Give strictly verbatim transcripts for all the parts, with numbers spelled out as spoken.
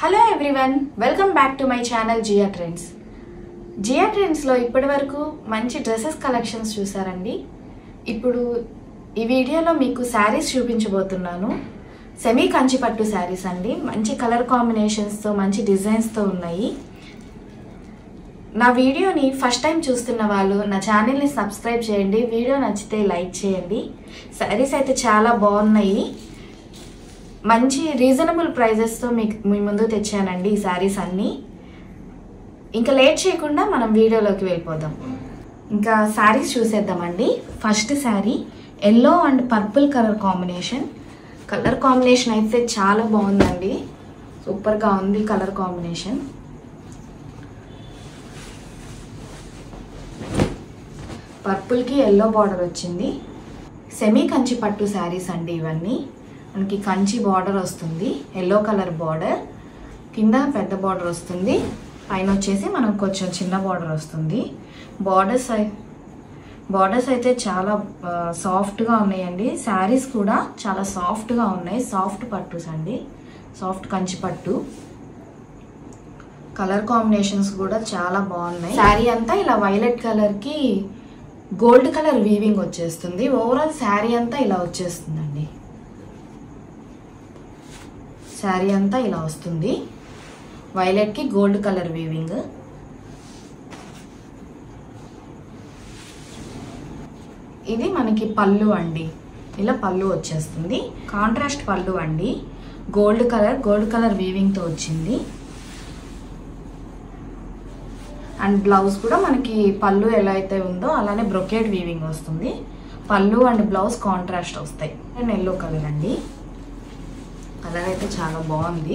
Hello everyone, welcome back to my channel Jiya Trends. Jiya ట్రెండ్స్లో ఇప్పటి వరకు మంచి డ్రెస్సెస్ కలెక్షన్స్ చూసారండి. ఇప్పుడు ఈ వీడియోలో మీకు శారీస్ చూపించబోతున్నాను. సెమీ కంచి పట్టు శారీస్ అండి. మంచి కలర్ కాంబినేషన్స్తో మంచి డిజైన్స్తో ఉన్నాయి. నా వీడియోని ఫస్ట్ టైం చూస్తున్న వాళ్ళు నా ఛానల్ని సబ్స్క్రైబ్ చేయండి. వీడియో నచ్చితే లైక్ చేయండి. శారీస్ అయితే చాలా బాగున్నాయి. మంచి రీజనబుల్ ప్రైజెస్తో మీకు మీ ముందు తెచ్చానండి ఈ శారీస్ అన్నీ. ఇంకా లేట్ చేయకుండా మనం వీడియోలోకి వెళ్ళిపోదాం. ఇంకా శారీస్ చూసేద్దామండి. First sari yellow and purple colour combination. Colour combination అయితే చాలా బాగుందండి. సూపర్గా ఉంది కలర్ కాంబినేషన్. పర్పుల్కి ఎల్లో బార్డర్ వచ్చింది. సెమీ కంచి పట్టు శారీస్ అండి ఇవన్నీ. మనకి కంచి బార్డర్ వస్తుంది, ఎల్లో కలర్ బార్డర్, కింద పెద్ద బార్డర్ వస్తుంది, పైన వచ్చేసి మనకు కొంచెం చిన్న బార్డర్ వస్తుంది. బార్డర్స్ బార్డర్స్ అయితే చాలా సాఫ్ట్గా ఉన్నాయండి. శారీస్ కూడా చాలా సాఫ్ట్గా ఉన్నాయి. సాఫ్ట్ పట్టుస్ అండి, సాఫ్ట్ కంచి పట్టు. కలర్ కాంబినేషన్స్ కూడా చాలా బాగున్నాయి. శారీ అంతా ఇలా వైలెట్ కలర్కి గోల్డ్ కలర్ వీవింగ్ వచ్చేస్తుంది. ఓవరాల్ శారీ అంతా ఇలా వచ్చేస్తుందండి. శారీ అంతా ఇలా వస్తుంది, వైలెట్కి గోల్డ్ కలర్ వీవింగ్. ఇది మనకి పళ్ళు అండి. ఇలా పళ్ళు వచ్చేస్తుంది. కాంట్రాస్ట్ పళ్ళు అండి. గోల్డ్ కలర్ గోల్డ్ కలర్ వీవింగ్తో వచ్చింది. అండ్ బ్లౌజ్ కూడా మనకి పళ్ళు ఎలా అయితే ఉందో అలానే బ్రొకేట్ వీవింగ్ వస్తుంది. పళ్ళు అండ్ బ్లౌజ్ కాంట్రాస్ట్ వస్తాయి. అండ్ ఎల్లో కలర్ అండి. కలర్ అయితే చాలా బాగుంది.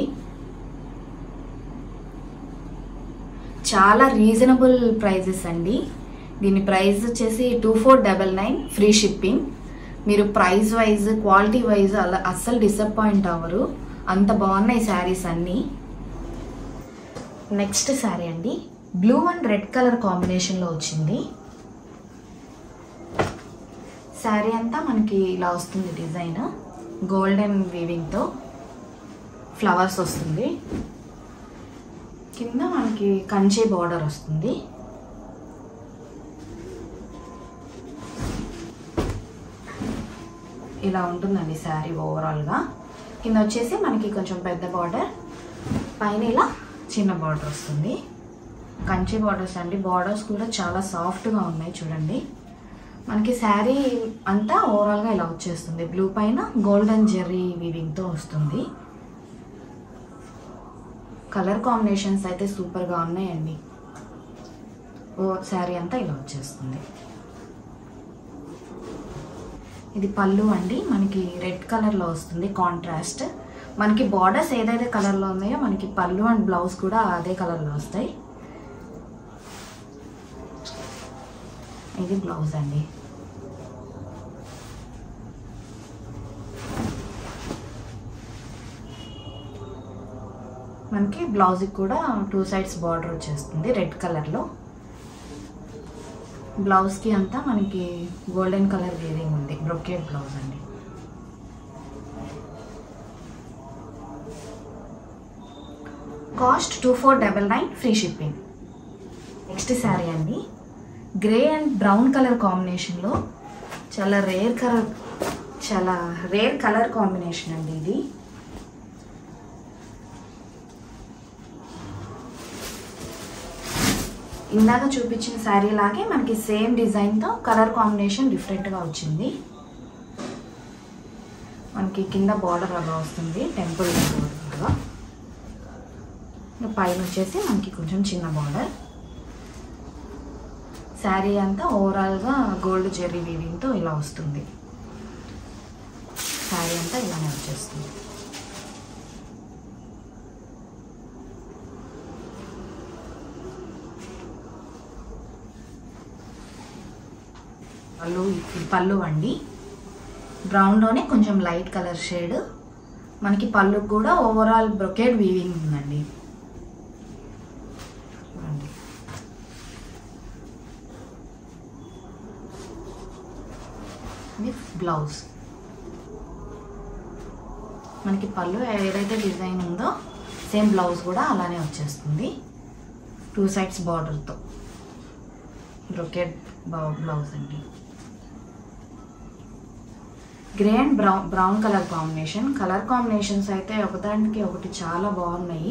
చాలా రీజనబుల్ ప్రైజెస్ అండి. దీని ప్రైస్ వచ్చేసి two four double nine free shipping. మీరు ప్రైస్ వైజ్ క్వాలిటీ వైజ్ అలా అస్సలు డిసప్పాయింట్ అవ్వరు. అంత బాగున్నాయి శారీస్ అన్నీ. నెక్స్ట్ శారీ అండి, బ్లూ అండ్ రెడ్ కలర్ కాంబినేషన్లో వచ్చింది. శారీ అంతా మనకి ఇలా వస్తుంది. డిజైన్ గోల్డెన్ వీవింగ్తో ఫ్లవర్స్ వస్తుంది. కింద మనకి కంచి బార్డర్ వస్తుంది. ఇలా ఉంటుందండి శారీ ఓవరాల్గా. కింద వచ్చేసి మనకి కొంచెం పెద్ద బార్డర్, పైన ఇలా చిన్న బార్డర్ వస్తుంది. కంచి బార్డర్స్ అండి. బార్డర్స్ కూడా చాలా సాఫ్ట్గా ఉన్నాయి చూడండి. మనకి శారీ అంతా ఓవరాల్గా ఇలా వచ్చేస్తుంది. బ్లూ పైన గోల్డెన్ జెర్రీ వీవింగ్తో వస్తుంది. కలర్ కాంబినేషన్స్ అయితే సూపర్గా ఉన్నాయండి. ఓ శారీ అంతా ఇలా వచ్చేస్తుంది. ఇది పళ్ళు అండి. మనకి రెడ్ కలర్లో వస్తుంది కాంట్రాస్ట్. మనకి బార్డర్స్ ఏదైతే కలర్లో ఉన్నాయో మనకి పళ్ళు అండ్ బ్లౌజ్ కూడా అదే కలర్లో వస్తాయి. ఇది బ్లౌజ్ అండి. మనకి బ్లౌజ్కి కూడా టూ సైడ్స్ బార్డర్ వచ్చేస్తుంది రెడ్ కలర్లో. బ్లౌజ్కి అంతా మనకి గోల్డెన్ కలర్ వీవింగ్ ఉంది. బ్రొకేట్ బ్లౌజ్ అండి. Cost two four double nine free shipping. Next sari అండి, గ్రే అండ్ బ్రౌన్ కలర్ కాంబినేషన్లో చాలా రేర్ కలర్ చాలా రేర్ కలర్ కాంబినేషన్ అండి ఇది. ఇందాక చూపించిన శారీ లాగే మనకి సేమ్ డిజైన్తో కలర్ కాంబినేషన్ డిఫరెంట్గా వచ్చింది. మనకి కింద బార్డర్ అలా వస్తుంది, టెంపుల్ బార్డర్గా. పైన వచ్చేసి మనకి కొంచెం చిన్న బార్డర్. శారీ అంతా ఓవరాల్గా గోల్డ్ జెర్రీ వీవింగ్తో ఇలా వస్తుంది. శారీ అంతా ఇలానే వచ్చేస్తుంది. పళ్ళు పళ్ళు అండి. బ్రౌన్లోనే కొంచెం లైట్ కలర్ షేడ్. మనకి పళ్ళు కూడా ఓవరాల్ బ్రొకేట్ వీవింగ్ ఉందండి. ఇది బ్లౌజ్. మనకి పళ్ళు ఏదైతే డిజైన్ ఉందో సేమ్ బ్లౌజ్ కూడా అలానే వచ్చేస్తుంది, టూ సైడ్స్ బార్డర్తో. బ్రొకెట్ బ్లౌజ్ అండి. Grey and brown brown colour combination. Colour combinations అయితే ఒకదానికి ఒకటి చాలా బాగున్నాయి.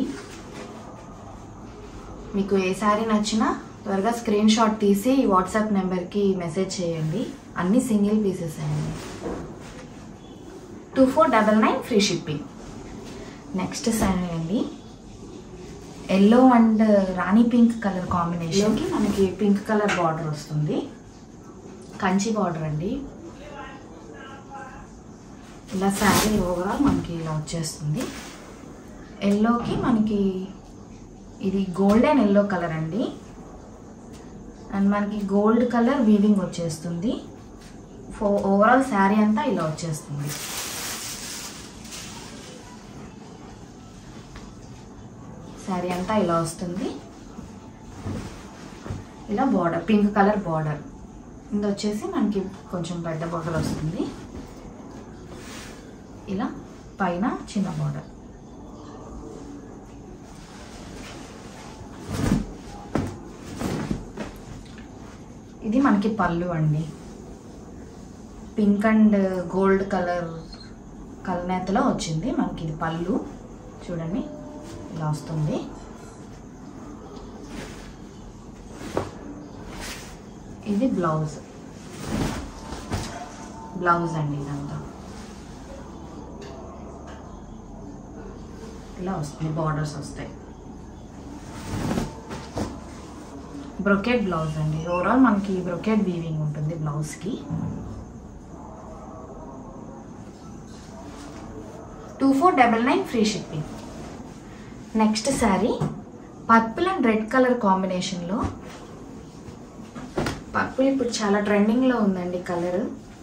మీకు ఏ శారీ నచ్చినా త్వరగా స్క్రీన్ షాట్ తీసి వాట్సాప్ నెంబర్కి మెసేజ్ చేయండి. అన్ని సింగిల్ పీసెస్ అండి. Two four double nine free shipping. Next sari అండి, ఎల్లో అండ్ రాణి పింక్ కలర్ కాంబినేషన్కి మనకి పింక్ కలర్ బార్డర్ వస్తుంది, కంచి బార్డర్ అండి. ఇలా శారీ ఓవరాల్ మనకి ఇలా వచ్చేస్తుంది. ఎల్లోకి మనకి ఇది గోల్డెన్ ఎల్లో కలర్ అండి, అండ్ మనకి గోల్డ్ కలర్ వీవింగ్ వచ్చేస్తుంది. ఫో ఓవరాల్ శారీ అంతా ఇలా వచ్చేస్తుంది. శారీ అంతా ఇలా వస్తుంది. ఇలా బార్డర్ పింక్ కలర్ బార్డర్, ఇది వచ్చేసి మనకి కొంచెం పెద్ద బార్డర్ వస్తుంది. ఇలా పైన చిన్న బార్డర్. ఇది మనకి పళ్ళు అండి, పింక్ అండ్ గోల్డ్ కలర్ కలనేతలో వచ్చింది మనకి. ఇది పళ్ళు చూడండి ఇలా వస్తుంది. ఇది బ్లౌజ్ బ్లౌజ్ అండి. ఇదంతా ఇలా వస్తుంది, బార్డర్స్ వస్తాయి. బ్రొకెట్ బ్లౌజ్ అండి. ఓవరాల్ మనకి బ్రొకెట్ వీవింగ్ ఉంటుంది బ్లౌజ్కి. Two four double nine free shipping. Next sari purple and red colour కాంబినేషన్లో. పర్పుల్ ఇప్పుడు చాలా ట్రెండింగ్లో ఉందండి కలర్.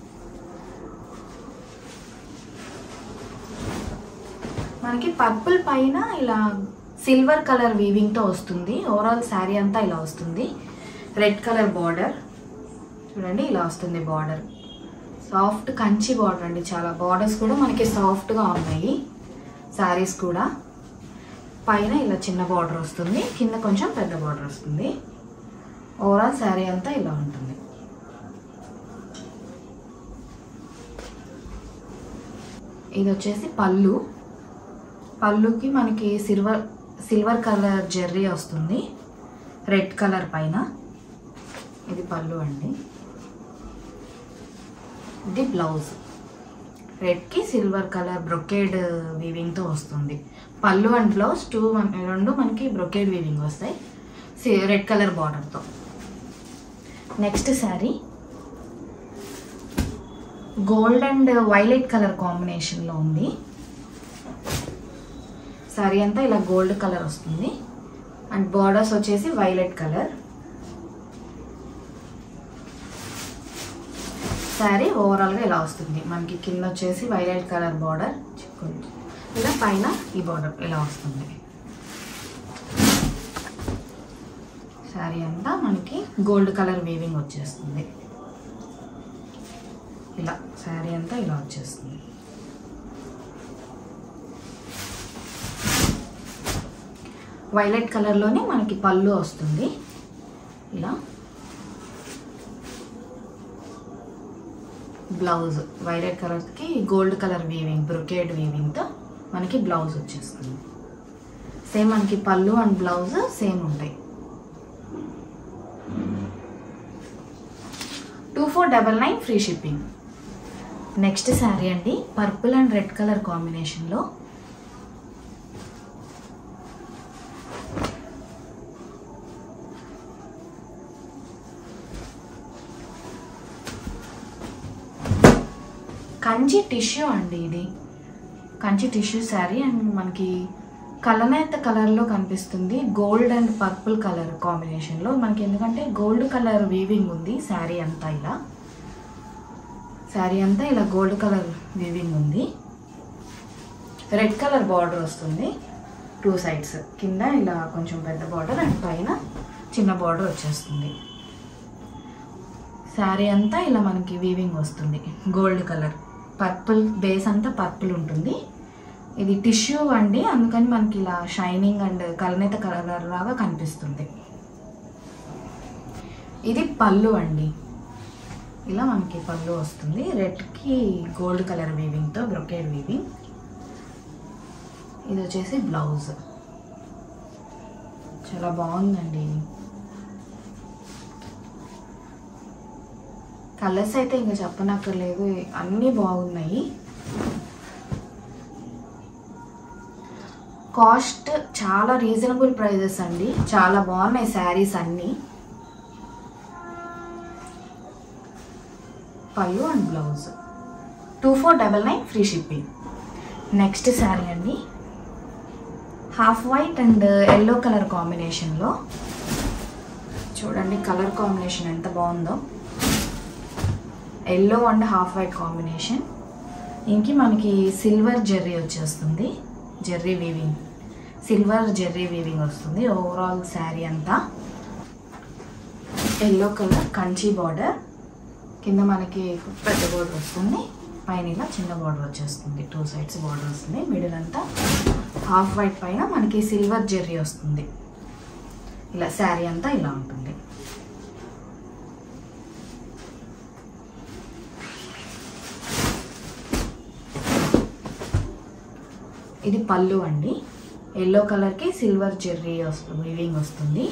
మనకి పర్పుల్ పైన ఇలా సిల్వర్ కలర్ వీవింగ్తో వస్తుంది. ఓవరాల్ శారీ అంతా ఇలా వస్తుంది. రెడ్ కలర్ బార్డర్ చూడండి ఇలా వస్తుంది. బార్డర్ సాఫ్ట్ కంచి బార్డర్ అండి. చాలా బార్డర్స్ కూడా మనకి సాఫ్ట్గా ఉన్నాయి శారీస్ కూడా. పైన ఇలా చిన్న బార్డర్ వస్తుంది, కింద కొంచెం పెద్ద బార్డర్ వస్తుంది. ఓవరాల్ శారీ అంతా ఇలా ఉంటుంది. ఇది వచ్చేసి పళ్ళు. పళ్ళుకి మనకి సిల్వర్ సిల్వర్ కలర్ జెర్రీ వస్తుంది, రెడ్ కలర్ పైన. ఇది పళ్ళు అండి. ఇది బ్లౌజ్. రెడ్కి సిల్వర్ కలర్ బ్రొకేడ్ వీవింగ్తో వస్తుంది. పళ్ళు అండ్ బ్లౌజ్ టూ రెండు మనకి బ్రొకేడ్ వీవింగ్ వస్తాయి రెడ్ కలర్ బార్డర్తో. Next sari gold and violet colour కాంబినేషన్లో ఉంది. శారీ అంతా ఇలా గోల్డ్ కలర్ వస్తుంది అండ్ బార్డర్స్ వచ్చేసి వైలెట్ కలర్. శారీ ఓవరాల్గా ఇలా వస్తుంది. మనకి కింద వచ్చేసి వైలెట్ కలర్ బార్డర్, ఇలా పైన ఈ బార్డర్ ఇలా వస్తుంది. శారీ అంతా మనకి గోల్డ్ కలర్ వీవింగ్ వచ్చేస్తుంది. ఇలా శారీ అంతా ఇలా వచ్చేస్తుంది. వైలెట్ కలర్లోనే మనకి పళ్ళు వస్తుంది. ఇలా బ్లౌజ్ వైలెట్ కలర్కి గోల్డ్ కలర్ వీవింగ్ బ్రొకేడ్ వీవింగ్తో మనకి బ్లౌజ్ వచ్చేస్తుంది. సేమ్ మనకి పళ్ళు అండ్ బ్లౌజ్ సేమ్ ఉంటాయి. Two four double nine free shipping. Next sari అండి పర్పుల్ అండ్ రెడ్ కలర్ కాంబినేషన్లో. కంచి టిష్యూ అండి. ఇది కంచి టిష్యూ శారీ అండ్ మనకి కలనేత కలర్లో కనిపిస్తుంది. గోల్డ్ అండ్ పర్పుల్ కలర్ కాంబినేషన్లో మనకి, ఎందుకంటే గోల్డ్ కలర్ వీవింగ్ ఉంది శారీ అంతా. ఇలా శారీ అంతా ఇలా గోల్డ్ కలర్ వీవింగ్ ఉంది. రెడ్ కలర్ బార్డర్ వస్తుంది టూ సైడ్స్. కింద ఇలా కొంచెం పెద్ద బార్డర్ అండ్ పైన చిన్న బార్డర్ వచ్చేస్తుంది. శారీ అంతా ఇలా మనకి వీవింగ్ వస్తుంది గోల్డ్ కలర్. పర్పుల్ బేస్ అంతా పర్పుల్ ఉంటుంది, ఇది టిష్యూ అండి, అందుకని మనకి ఇలా షైనింగ్ అండ్ కలనేత కలర్ లాగా కనిపిస్తుంది. ఇది పళ్ళు అండి, ఇలా మనకి పళ్ళు వస్తుంది. రెడ్కి గోల్డ్ కలర్ వీవింగ్తో బ్రొకేడ్ వీవింగ్. ఇది వచ్చేసి బ్లౌజ్. చాలా బాగుందండి. కలర్స్ అయితే ఇంకా చెప్పనక్కర్లేదు, అన్నీ బాగున్నాయి. కాస్ట్ చాలా రీజనబుల్ ప్రైజెస్ అండి, చాలా బాగున్నాయి శారీస్ అన్నీ. పళ్ళు and blouse two four double nine free shipping. Next sari అండి, half white and yellow colour కాంబినేషన్లో. చూడండి కలర్ కాంబినేషన్ ఎంత బాగుందో. Yellow and half white combination. ఇంకి మనకి సిల్వర్ జెర్రీ వచ్చేస్తుంది, జెర్రీ వీవింగ్, సిల్వర్ జెర్రీ వీవింగ్ వస్తుంది ఓవరాల్ శారీ అంతా. ఎల్లో కలర్ కంచి బార్డర్, కింద మనకి పెద్ద బార్డర్ వస్తుంది, పైన ఇలా చిన్న బార్డర్ వచ్చేస్తుంది. టూ సైడ్స్ బార్డర్ వస్తుంది. మిడిల్ అంతా హాఫ్ వైట్ పైన మనకి సిల్వర్ జెర్రీ వస్తుంది. ఇలా శారీ అంతా ఇలా ఉంటుంది. ఇది పళ్ళు అండి, ఎల్లో కలర్కి సిల్వర్ జెర్రీ వీవింగ్ వస్తుంది.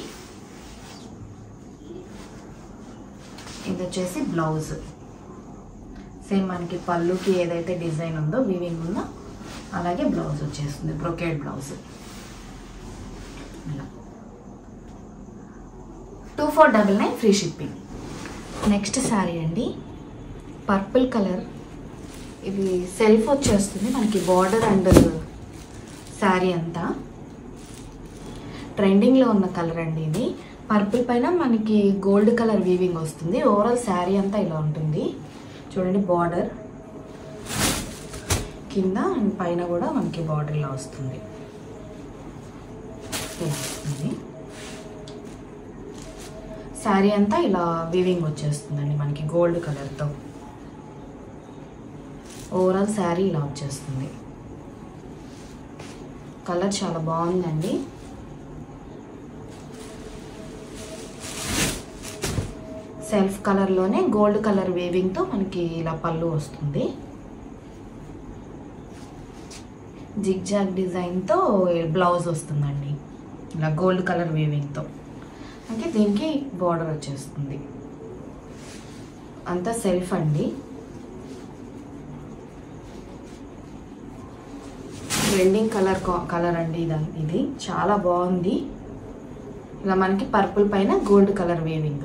ఇది వచ్చేసి బ్లౌజ్. సేమ్ మనకి పళ్ళుకి ఏదైతే డిజైన్ ఉందో వీవింగ్ ఉందో అలాగే బ్లౌజ్ వచ్చేస్తుంది, బ్రొకేడ్ బ్లౌజ్. ఇలా two four double nine free shipping. Next sari అండి, పర్పుల్ కలర్. ఇది సెల్ఫ్ వచ్చేస్తుంది మనకి బార్డర్ అండ్ శారీ అంతా. ట్రెండింగ్లో ఉన్న కలర్ అండి ఇది. పర్పుల్ పైన మనకి గోల్డ్ కలర్ వీవింగ్ వస్తుంది. ఓవరాల్ శారీ అంతా ఇలా ఉంటుంది. చూడండి బార్డర్ కింద అండ్ పైన కూడా మనకి బార్డర్ ఇలా వస్తుంది. ఇలా వస్తుంది శారీ అంతా. ఇలా వీవింగ్ వచ్చేస్తుందండి మనకి గోల్డ్ కలర్తో. ఓవరాల్ శారీ ఇలా వచ్చేస్తుంది. కలర్ చాలా బాగుందండి. సెల్ఫ్ కలర్లోనే గోల్డ్ కలర్ వేవింగ్తో మనకి ఇలా పళ్ళు వస్తుంది. జిగ్జాగ్ డిజైన్తో బ్లౌజ్ వస్తుందండి ఇలా గోల్డ్ కలర్ వేవింగ్తో. అంటే దీనికి బార్డర్ వచ్చేస్తుంది. అంతా సెల్ఫ్ అండి. ట్రెండింగ్ కలర్ కలర్ అండి ఇది. ఇది చాలా బాగుంది. ఇలా మనకి పర్పుల్ పైన gold colour weaving.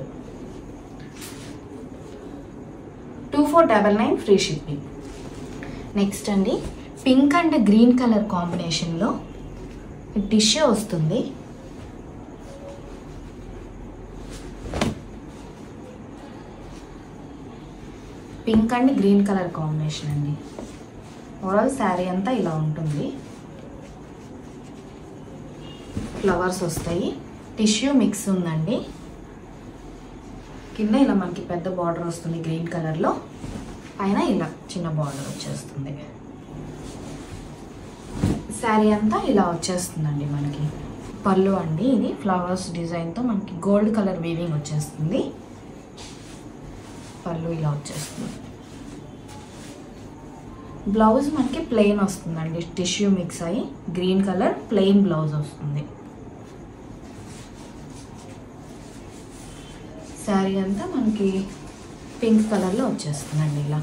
Two four double nine free shipping. Next అండి, పింక్ అండ్ గ్రీన్ కలర్ కాంబినేషన్లో టిష్యూ వస్తుంది. Pink and green colour combination అండి. ఓవరాల్ శారీ అంతా ఇలా ఉంటుంది. ఫ్లవర్స్ వస్తాయి. టిష్యూ మిక్స్ ఉందండి. కింద ఇలా మనకి పెద్ద బార్డర్ వస్తుంది గ్రీన్ కలర్లో, పైన ఇలా చిన్న బార్డర్ వచ్చేస్తుంది. శారీ అంతా ఇలా వచ్చేస్తుందండి మనకి. పళ్ళు అండి ఇది ఫ్లవర్స్ డిజైన్తో మనకి గోల్డ్ కలర్ వీవింగ్ వచ్చేస్తుంది. పళ్ళు ఇలా వచ్చేస్తుంది. బ్లౌజ్ మనకి ప్లెయిన్ వస్తుందండి, టిష్యూ మిక్స్ అయ్యి గ్రీన్ కలర్ ప్లెయిన్ బ్లౌజ్ వస్తుంది. శారీ అంతా మనకి పింక్ కలర్లో వచ్చేస్తుందండి ఇలా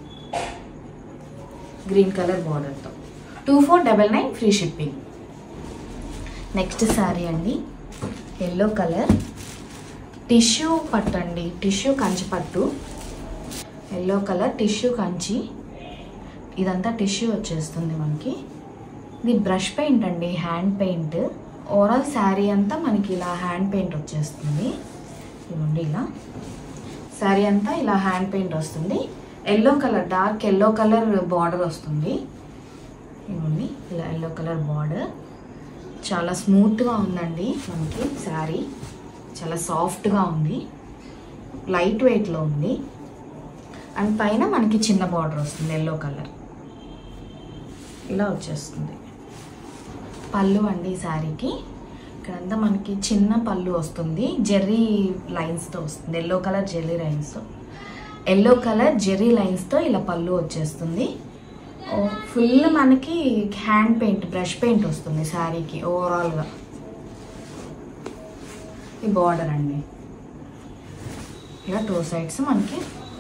గ్రీన్ కలర్ బార్డర్తో. Two four double nine free shipping. Next sari అండి, ఎల్లో కలర్ టిష్యూ పట్టు అండి, టిష్యూ కంచి పట్టు. Yellow colour tissue Kanchi. ఇదంతా టిష్యూ వచ్చేస్తుంది మనకి. ఇది బ్రష్ పెయింట్ అండి, హ్యాండ్ పెయింట్. ఓవరాల్ శారీ అంతా మనకి ఇలా హ్యాండ్ పెయింట్ వచ్చేస్తుంది. ఇవ్వండి ఇలా శారీ అంతా ఇలా హ్యాండ్ పెయింట్ వస్తుంది. Yellow colour dark yellow colour border వస్తుంది. ఇవ్వండి ఇలా ఎల్లో కలర్ బార్డర్. చాలా స్మూత్గా ఉందండి మనకి శారీ, చాలా సాఫ్ట్గా ఉంది, లైట్ వెయిట్లో ఉంది. అండ్ పైన మనకి చిన్న బార్డర్ వస్తుంది ఎల్లో కలర్. ఇలా వచ్చేస్తుంది. పళ్ళు అండి ఈ శారీకి. ఇక్కడంతా మనకి చిన్న పళ్ళు వస్తుంది, జెర్రీ లైన్స్తో వస్తుంది, ఎల్లో కలర్ జెర్రీ లైన్స్తో ఎల్లో కలర్ జెర్రీ లైన్స్తో ఇలా పళ్ళు వచ్చేస్తుంది. ఫుల్ మనకి హ్యాండ్ పెయింట్, బ్రష్ పెయింట్ వస్తుంది శారీకి ఓవరాల్గా. ఈ బార్డర్ అండి, ఇలా టూ సైడ్స్ మనకి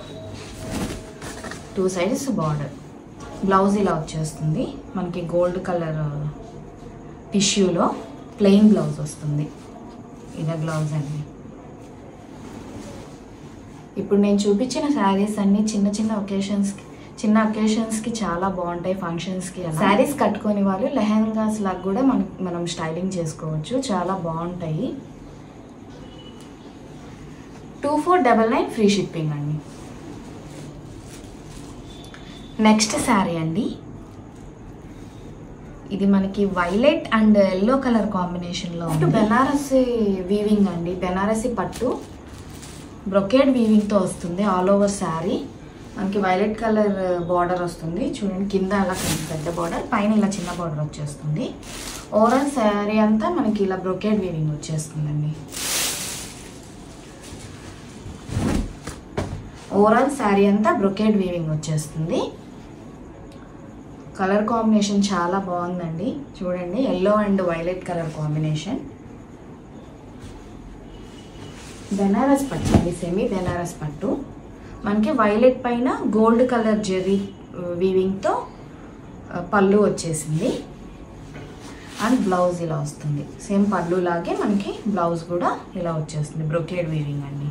టూ సైడ్స్ బార్డర్. బ్లౌజ్ ఇలా వచ్చేస్తుంది మనకి గోల్డ్ కలర్ టిష్యూలో ప్లెయిన్ బ్లౌజ్ వస్తుంది. ఇదే బ్లౌజ్ అండి. ఇప్పుడు నేను చూపించిన శారీస్ అన్నీ చిన్న చిన్న ఒకేషన్స్కి చిన్న ఒకేషన్స్కి చాలా బాగుంటాయి, ఫంక్షన్స్కి. శారీస్ కట్టుకొని వాళ్ళు లెహెంగాస్ లాగా కూడా మన మనం స్టైలింగ్ చేసుకోవచ్చు, చాలా బాగుంటాయి. Two four double nine free shipping అండి. నెక్స్ట్ శారీ అండి, ఇది మనకి వైలెట్ అండ్ ఎల్లో కలర్ కాంబినేషన్లో ఉంది. బెనారసి వీవింగ్ అండి, బెనారసి పట్టు బ్రొకేడ్ వీవింగ్తో వస్తుంది ఆల్ ఓవర్ శారీ. మనకి వైలెట్ కలర్ బార్డర్ వస్తుంది చూడండి, కింద అలా పెద్ద బార్డర్, పైన ఇలా చిన్న బార్డర్ వచ్చేస్తుంది. ఓవరాల్ శారీ అంతా మనకి ఇలా బ్రొకేడ్ వీవింగ్ వచ్చేస్తుందండి. ఓవరాల్ శారీ అంతా బ్రొకేడ్ వీవింగ్ వచ్చేస్తుంది. కలర్ కాంబినేషన్ చాలా బాగుందండి చూడండి, yellow and violet colour combination. Banaras పట్టు అండి, సెమీ బెనారస్ పట్టు. మనకి వైలెట్ పైన గోల్డ్ కలర్ జెర్రీ వీవింగ్తో పళ్ళు వచ్చేసింది. అండ్ బ్లౌజ్ ఇలా వస్తుంది, సేమ్ పళ్ళు లాగే మనకి బ్లౌజ్ కూడా ఇలా వచ్చేస్తుంది, బ్రొకేడ్ వీవింగ్ అండి.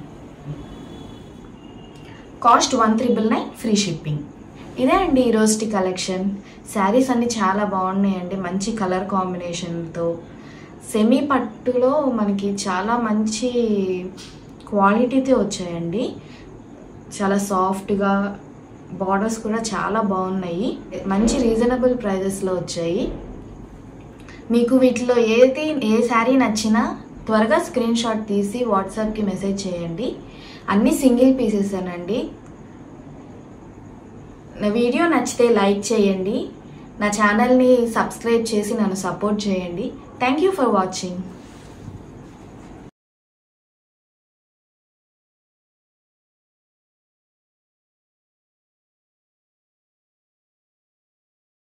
Cost one triple nine free shipping. ఇదే అండి ఈరోజుటి కలెక్షన్. శారీస్ అన్నీ చాలా బాగున్నాయండి, మంచి కలర్ కాంబినేషన్తో. సెమీ పట్టులో మనకి చాలా మంచి క్వాలిటీతో వచ్చాయండి, చాలా సాఫ్ట్గా, బార్డర్స్ కూడా చాలా బాగున్నాయి, మంచి రీజనబుల్ ప్రైజెస్లో వచ్చాయి. మీకు వీటిలో ఏది ఏ శారీ నచ్చినా త్వరగా స్క్రీన్ షాట్ తీసి వాట్సాప్కి మెసేజ్ చేయండి. అన్నీ సింగిల్ పీసెస్ అనండి. నా వీడియో నచ్చితే లైక్ చేయండి, నా ఛానల్ని సబ్స్క్రైబ్ చేసి నన్ను సపోర్ట్ చేయండి. Thank you for watching.